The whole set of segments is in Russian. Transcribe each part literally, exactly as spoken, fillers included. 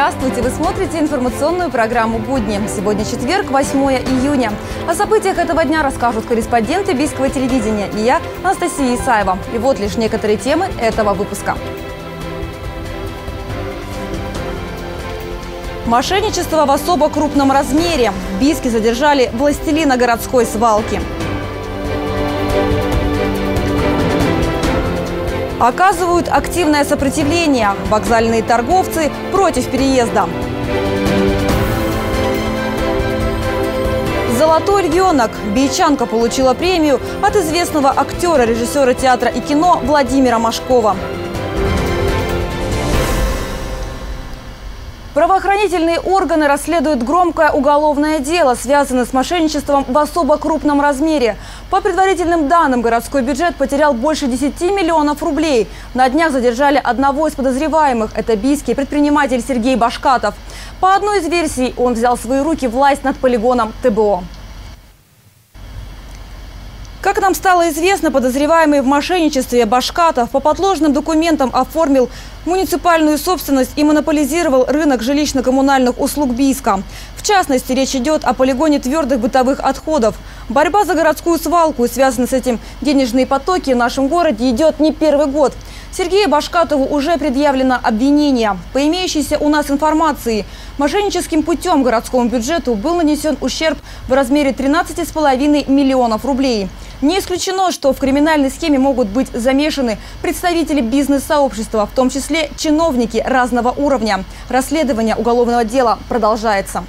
Здравствуйте! Вы смотрите информационную программу «Будни». Сегодня четверг, восьмое июня. О событиях этого дня расскажут корреспонденты Бийского телевидения и я, Анастасия Исаева. И вот лишь некоторые темы этого выпуска. Мошенничество в особо крупном размере. В Бийске задержали властелина городской свалки. Оказывают активное сопротивление. Вокзальные торговцы против переезда. «Золотой львенок». Бийчанка получила премию от известного актера, режиссера театра и кино Владимира Машкова. Правоохранительные органы расследуют громкое уголовное дело, связанное с мошенничеством в особо крупном размере. По предварительным данным, городской бюджет потерял больше десяти миллионов рублей. На днях задержали одного из подозреваемых. Это бийский предприниматель Сергей Башкатов. По одной из версий, он взял в свои руки власть над полигоном ТБО. Как нам стало известно, подозреваемый в мошенничестве Башкатов по подложным документам оформил муниципальную собственность и монополизировал рынок жилищно-коммунальных услуг Бийска. В частности, речь идет о полигоне твердых бытовых отходов. Борьба за городскую свалку и связанные с этим денежные потоки в нашем городе идет не первый год. Сергею Башкатову уже предъявлено обвинение. По имеющейся у нас информации, мошенническим путем городскому бюджету был нанесен ущерб в размере тринадцати с половиной миллионов рублей. Не исключено, что в криминальной схеме могут быть замешаны представители бизнес-сообщества, в том числе чиновники разного уровня. Расследование уголовного дела продолжается.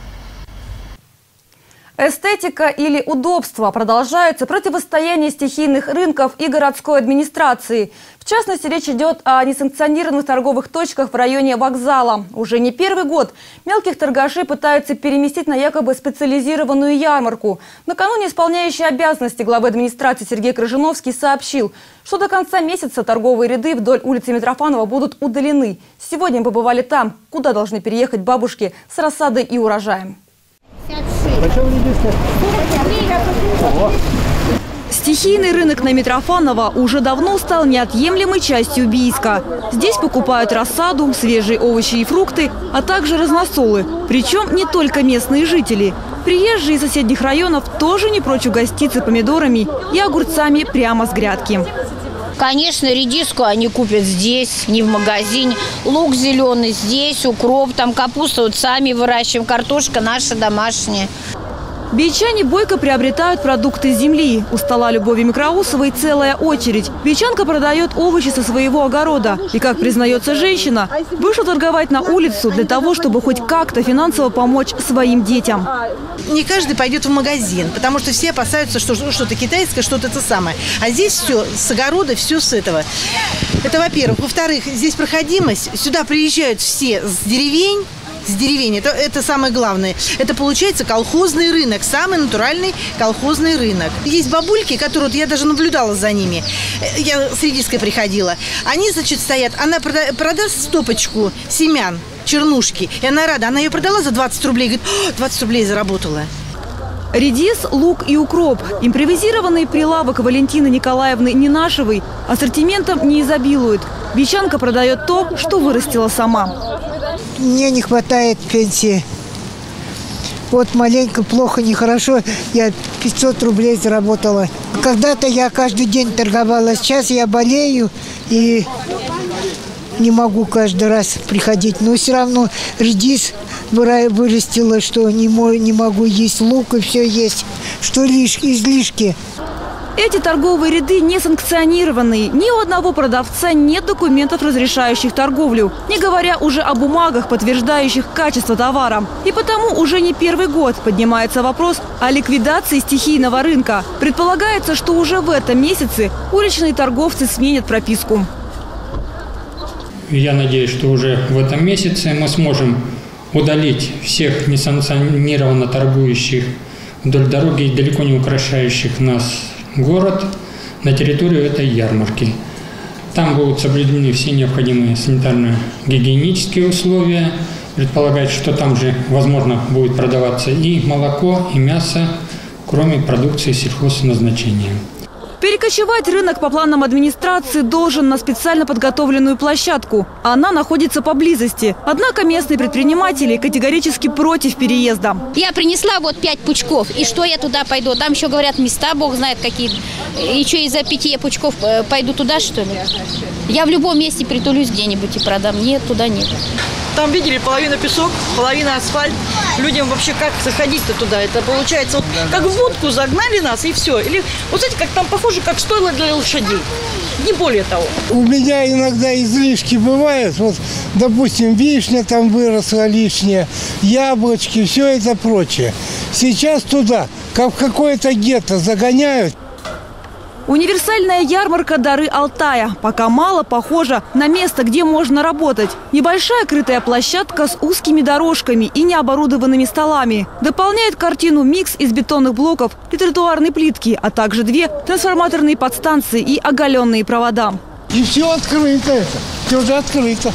Эстетика или удобство. Продолжается противостояние стихийных рынков и городской администрации. В частности, речь идет о несанкционированных торговых точках в районе вокзала. Уже не первый год мелких торгашей пытаются переместить на якобы специализированную ярмарку. Накануне исполняющий обязанности главы администрации Сергей Крыжиновский сообщил, что до конца месяца торговые ряды вдоль улицы Митрофанова будут удалены. Сегодня мы побывали там, куда должны переехать бабушки с рассадой и урожаем. Стихийный рынок на Митрофанова уже давно стал неотъемлемой частью Бийска. Здесь покупают рассаду, свежие овощи и фрукты, а также разносолы. Причем не только местные жители. Приезжие из соседних районов тоже не прочь угоститься помидорами и огурцами прямо с грядки. Конечно, редиску они купят здесь, не в магазине. Лук зеленый здесь, укроп, там капусту вот сами выращиваем, картошка наша домашняя. Бийчане бойко приобретают продукты с земли. У стола Любови Микроусовой целая очередь. Бийчанка продает овощи со своего огорода. И, как признается женщина, вышла торговать на улицу для того, чтобы хоть как-то финансово помочь своим детям. Не каждый пойдет в магазин, потому что все опасаются, что что-то китайское, что-то это самое. А здесь все с огорода, все с этого. Это во-первых. Во-вторых, здесь проходимость. Сюда приезжают все с деревень. С деревень. Это, это самое главное. Это получается колхозный рынок. Самый натуральный колхозный рынок. Есть бабульки, которые, вот я даже наблюдала за ними. Я с редиской приходила. Они, значит, стоят. Она прода, продаст стопочку семян, чернушки. И она рада. Она ее продала за двадцать рублей. Говорит, двадцать рублей заработала. Редис, лук и укроп. Импровизированный прилавок Валентины Николаевны Ненашевой ассортиментом не изобилует. Бийчанка продает то, что вырастила сама. Мне не хватает пенсии. Вот маленько, плохо, нехорошо. Я пятьсот рублей заработала. Когда-то я каждый день торговала. Сейчас я болею и не могу каждый раз приходить. Но все равно редис вырастила, что не могу есть лук и все есть. Что лишь излишки. Эти торговые ряды не санкционированные. Ни у одного продавца нет документов, разрешающих торговлю. Не говоря уже о бумагах, подтверждающих качество товара. И потому уже не первый год поднимается вопрос о ликвидации стихийного рынка. Предполагается, что уже в этом месяце уличные торговцы сменят прописку. Я надеюсь, что уже в этом месяце мы сможем удалить всех несанкционированно торгующих вдоль дороги и далеко не украшающих нас город на территорию этой ярмарки. Там будут соблюдены все необходимые санитарно-гигиенические условия. Предполагается, что там же, возможно, будет продаваться и молоко, и мясо, кроме продукции сельхозназначения. Перекочевать рынок по планам администрации должен на специально подготовленную площадку. Она находится поблизости. Однако местные предприниматели категорически против переезда. Я принесла вот пять пучков. И что я туда пойду? Там еще говорят места, бог знает какие. И что, из-за пяти пучков пойду туда, что ли? Я в любом месте притулюсь где-нибудь и продам. Нет, туда нет. Там, видели, половина песок, половина асфальт. Людям вообще как заходить-то туда? Это получается, вот как в будку загнали нас и все. Или, вот знаете, как там похоже, как стойло для лошадей. Не более того. У меня иногда излишки бывают. Вот, допустим, вишня там выросла лишняя, яблочки, все это прочее. Сейчас туда, как в какое-то гетто загоняют. Универсальная ярмарка «Дары Алтая» пока мало похожа на место, где можно работать. Небольшая крытая площадка с узкими дорожками и необорудованными столами. Дополняет картину микс из бетонных блоков и тротуарной плитки, а также две трансформаторные подстанции и оголенные провода. И все открыто это. Все уже открыто.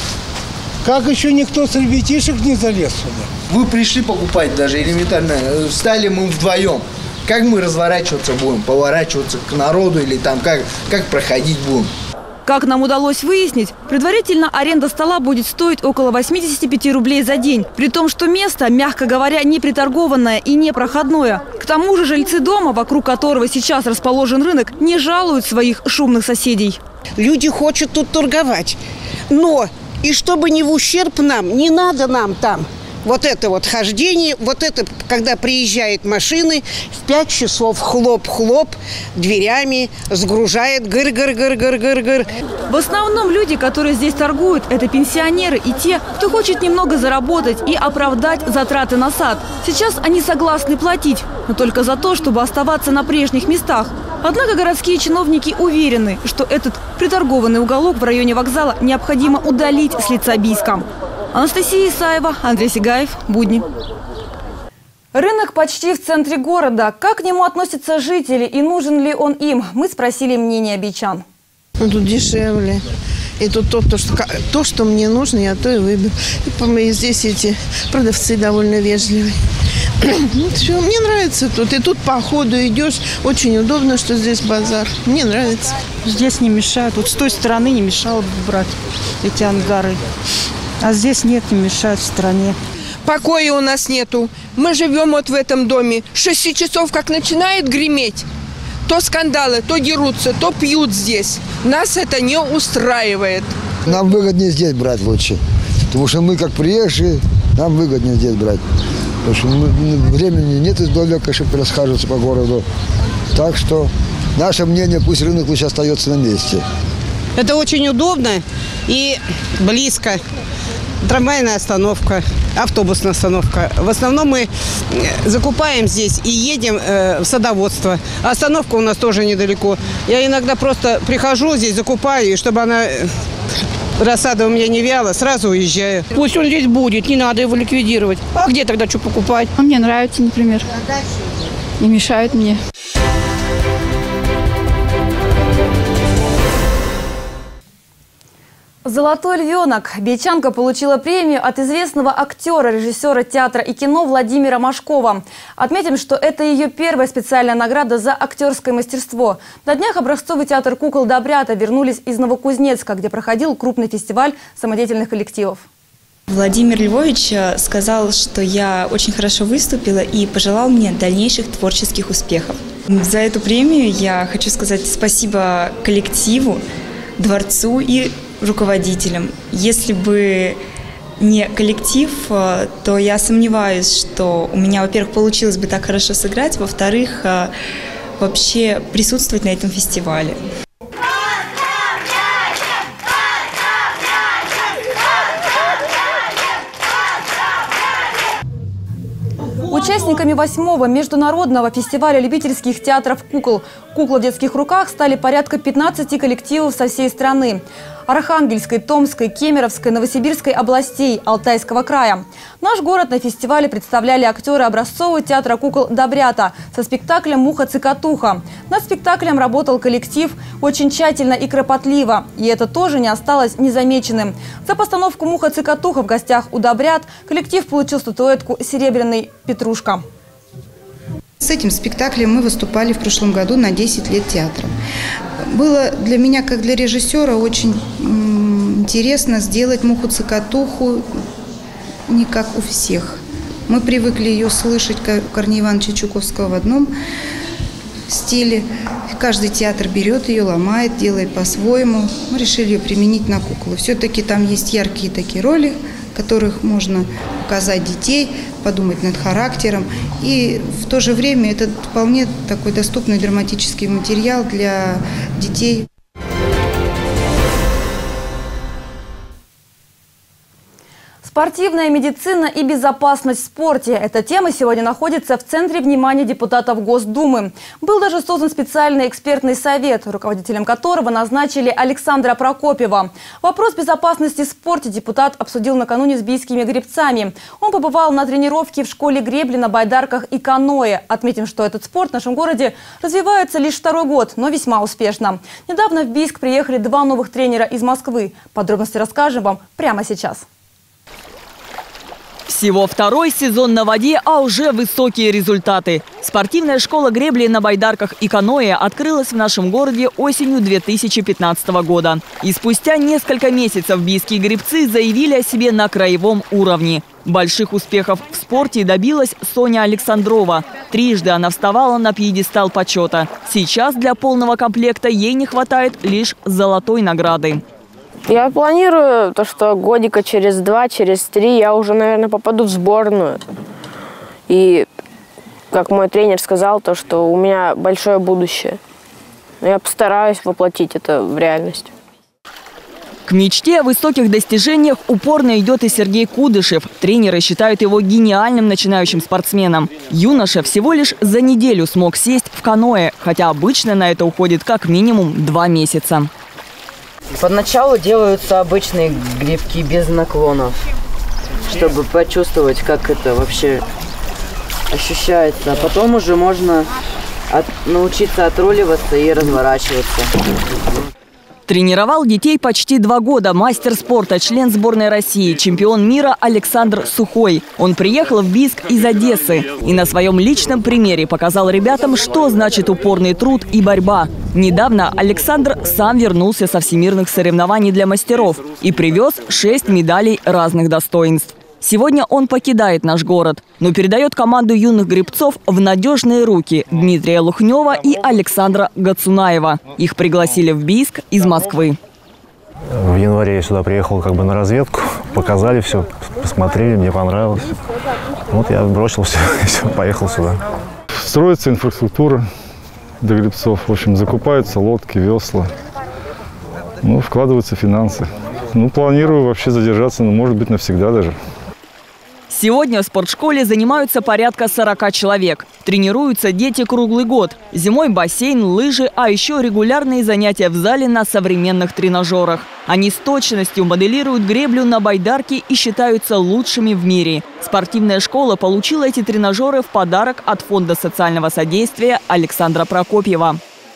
Как еще никто с ребятишек не залез сюда? Вы пришли покупать даже элементарно. Встали мы вдвоем. Как мы разворачиваться будем? Поворачиваться к народу или там как, как проходить будем? Как нам удалось выяснить, предварительно аренда стола будет стоить около восьмидесяти пяти рублей за день. При том, что место, мягко говоря, не приторгованное и не проходное. К тому же жильцы дома, вокруг которого сейчас расположен рынок, не жалуют своих шумных соседей. Люди хотят тут торговать. Но и чтобы не в ущерб нам, не надо нам там. Вот это вот хождение, вот это, когда приезжают машины, в пять часов хлоп-хлоп, дверями сгружает гыр-гыр-гыр-гыр-гыр-гыр. В основном люди, которые здесь торгуют, это пенсионеры и те, кто хочет немного заработать и оправдать затраты на сад. Сейчас они согласны платить, но только за то, чтобы оставаться на прежних местах. Однако городские чиновники уверены, что этот приторгованный уголок в районе вокзала необходимо удалить с лица Бийска. Анастасия Исаева, Андрей Сигаев, будни. Рынок почти в центре города. Как к нему относятся жители и нужен ли он им? Мы спросили мнение бичан. Ну, тут дешевле. И тут то, то, что, то, что мне нужно, я то и выберу. И здесь эти продавцы довольно вежливые. Ну, все, мне нравится тут. И тут по ходу идешь. Очень удобно, что здесь базар. Мне нравится. Здесь не мешают. Вот с той стороны не мешало бы брать эти ангары. А здесь нет, не мешают в стороне. Покоя у нас нету. Мы живем вот в этом доме. Шесть часов как начинает греметь, то скандалы, то дерутся, то пьют здесь. Нас это не устраивает. Нам выгоднее здесь брать лучше. Потому что мы как приезжие, нам выгоднее здесь брать. Потому что времени нет издалека, чтобы расхаживаться по городу. Так что наше мнение, пусть рынок лучше остается на месте. Это очень удобно и близко. Трамвайная остановка, автобусная остановка. В основном мы закупаем здесь и едем э, в садоводство. А остановка у нас тоже недалеко. Я иногда просто прихожу здесь, закупаю, и чтобы она, рассада у меня не вяла, сразу уезжаю. Пусть он здесь будет, не надо его ликвидировать. А где тогда что покупать? А мне нравится, например. Не мешает мне. «Золотой львенок». Бичанка получила премию от известного актера, режиссера театра и кино Владимира Машкова. Отметим, что это ее первая специальная награда за актерское мастерство. На днях образцовый театр кукол «Добрята» вернулись из Новокузнецка, где проходил крупный фестиваль самодеятельных коллективов. Владимир Львович сказал, что я очень хорошо выступила и пожелал мне дальнейших творческих успехов. За эту премию я хочу сказать спасибо коллективу, дворцу и руководителям. Если бы не коллектив, то я сомневаюсь, что у меня, во-первых, получилось бы так хорошо сыграть, во-вторых, вообще присутствовать на этом фестивале. Участниками восьмого международного фестиваля любительских театров кукол «Кукла в детских руках» стали порядка пятнадцати коллективов со всей страны. Архангельской, Томской, Кемеровской, Новосибирской областей, Алтайского края. Наш город на фестивале представляли актеры образцового театра кукол «Добрята» со спектаклем «Муха-цикатуха». Над спектаклем работал коллектив очень тщательно и кропотливо. И это тоже не осталось незамеченным. За постановку «Муха-цикатуха» в гостях у «Добрят» коллектив получил статуэтку «Серебряный Петрушка». С этим спектаклем мы выступали в прошлом году на десять лет театра. Было для меня, как для режиссера, очень интересно сделать «Муху-цокотуху» не как у всех. Мы привыкли ее слышать Корнея Ивановича Чуковского в одном стиле. Каждый театр берет ее, ломает, делает по-своему. Мы решили ее применить на куклу. Все-таки там есть яркие такие роли, в которых можно показать детей, подумать над характером. И в то же время это вполне такой доступный драматический материал для детей. Спортивная медицина и безопасность в спорте. Эта тема сегодня находится в центре внимания депутатов Госдумы. Был даже создан специальный экспертный совет, руководителем которого назначили Александра Прокопьева. Вопрос безопасности в спорте депутат обсудил накануне с бийскими гребцами. Он побывал на тренировке в школе гребли на байдарках и каноэ. Отметим, что этот спорт в нашем городе развивается лишь второй год, но весьма успешно. Недавно в Бийск приехали два новых тренера из Москвы. Подробности расскажем вам прямо сейчас. Всего второй сезон на воде, а уже высокие результаты. Спортивная школа гребли на байдарках и каноэ открылась в нашем городе осенью две тысячи пятнадцатого года. И спустя несколько месяцев бийские гребцы заявили о себе на краевом уровне. Больших успехов в спорте добилась Соня Александрова. Трижды она вставала на пьедестал почета. Сейчас для полного комплекта ей не хватает лишь золотой награды. Я планирую то, что годика через два, через три я уже, наверное, попаду в сборную. И, как мой тренер сказал, то, что у меня большое будущее. Я постараюсь воплотить это в реальность. К мечте о высоких достижениях упорно идет и Сергей Кудышев. Тренеры считают его гениальным начинающим спортсменом. Юноша всего лишь за неделю смог сесть в каноэ, хотя обычно на это уходит как минимум два месяца. Поначалу делаются обычные грибки без наклонов, чтобы почувствовать, как это вообще ощущается. А потом уже можно от, научиться отруливаться и разворачиваться. Тренировал детей почти два года мастер спорта, член сборной России, чемпион мира Александр Сухой. Он приехал в Бийск из Одессы и на своем личном примере показал ребятам, что значит упорный труд и борьба. Недавно Александр сам вернулся со всемирных соревнований для мастеров и привез шесть медалей разных достоинств. Сегодня он покидает наш город, но передает команду юных гребцов в надежные руки Дмитрия Лухнева и Александра Гацунаева. Их пригласили в Бийск из Москвы. В январе я сюда приехал как бы на разведку, показали все, посмотрели, мне понравилось. Вот я бросил все и все, поехал сюда. Строится инфраструктура для гребцов, в общем, закупаются лодки, весла, ну, вкладываются финансы. Ну, планирую вообще задержаться, ну, может быть, навсегда даже. Сегодня в спортшколе занимаются порядка сорока человек. Тренируются дети круглый год. Зимой бассейн, лыжи, а еще регулярные занятия в зале на современных тренажерах. Они с точностью моделируют греблю на байдарке и считаются лучшими в мире. Спортивная школа получила эти тренажеры в подарок от Фонда социального содействия Александра Прокопьева.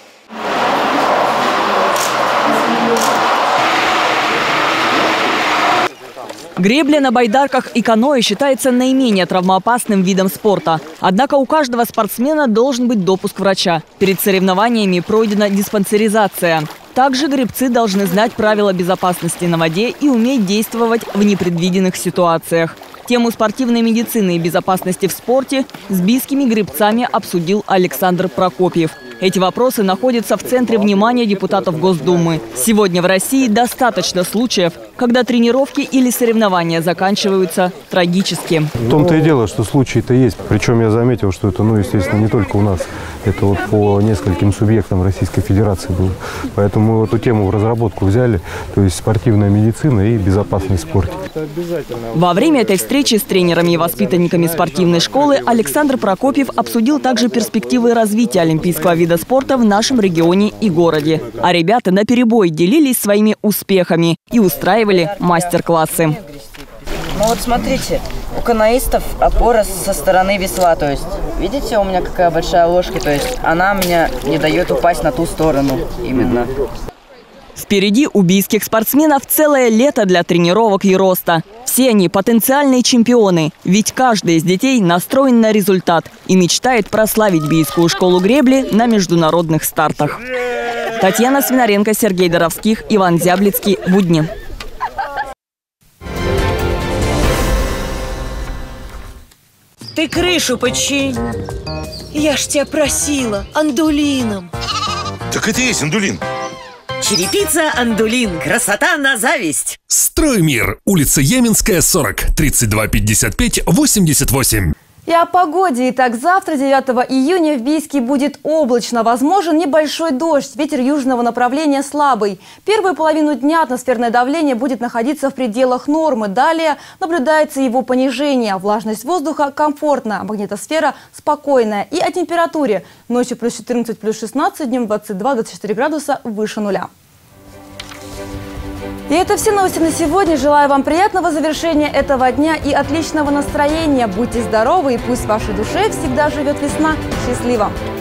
Гребля на байдарках и каноэ считается наименее травмоопасным видом спорта. Однако у каждого спортсмена должен быть допуск врача. Перед соревнованиями пройдена диспансеризация. Также гребцы должны знать правила безопасности на воде и уметь действовать в непредвиденных ситуациях. Тему спортивной медицины и безопасности в спорте с бийскими гребцами обсудил Александр Прокопьев. Эти вопросы находятся в центре внимания депутатов Госдумы. Сегодня в России достаточно случаев, когда тренировки или соревнования заканчиваются трагически. В том-то и дело, что случаи-то есть. Причем я заметил, что это, ну, естественно, не только у нас. Это вот по нескольким субъектам Российской Федерации было. Поэтому мы эту тему в разработку взяли. То есть спортивная медицина и безопасность в спорте. Во время этой встречи с тренерами и воспитанниками спортивной школы Александр Прокопьев обсудил также перспективы развития олимпийского вида спорта в нашем регионе и городе. А ребята наперебой делились своими успехами и устраивали мастер-классы. Ну вот смотрите, у каноистов опора со стороны весла, то есть, видите, у меня какая большая ложка, то есть она меня не дает упасть на ту сторону именно. Впереди у бийских спортсменов целое лето для тренировок и роста. В Все они потенциальные чемпионы, ведь каждый из детей настроен на результат и мечтает прославить Бийскую школу гребли на международных стартах. Татьяна Свинаренко, Сергей Доровских, Иван Зяблицкий. Будни. Ты крышу починь. Я ж тебя просила, андулином. Так это и есть андулин. Черепица андулин. Красота на зависть. Строймир. Улица Яменская, сорок. тридцать два пятьдесят пять восемьдесят восемь. И о погоде. Итак, завтра, девятого июня, в Бийске будет облачно. Возможен небольшой дождь. Ветер южного направления слабый. Первую половину дня атмосферное давление будет находиться в пределах нормы. Далее наблюдается его понижение. Влажность воздуха комфортная, магнитосфера спокойная. И о температуре. Ночью плюс четырнадцать, плюс шестнадцать, днем двадцать два — двадцать четыре градуса выше нуля. И это все новости на сегодня. Желаю вам приятного завершения этого дня и отличного настроения. Будьте здоровы, и пусть в вашей душе всегда живет весна. Счастливо!